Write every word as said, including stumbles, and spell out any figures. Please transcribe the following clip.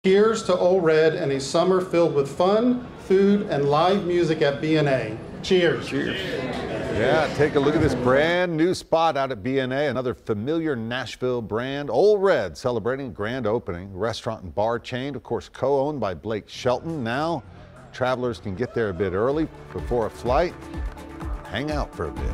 Cheers to Ole Red and a summer filled with fun, food, and live music at B and A. Cheers. Cheers. Yeah, take a look at this brand new spot out at B and A, another familiar Nashville brand, Ole Red, celebrating a grand opening. Restaurant and bar chain, of course, co-owned by Blake Shelton. Now, travelers can get there a bit early before a flight, hang out for a bit.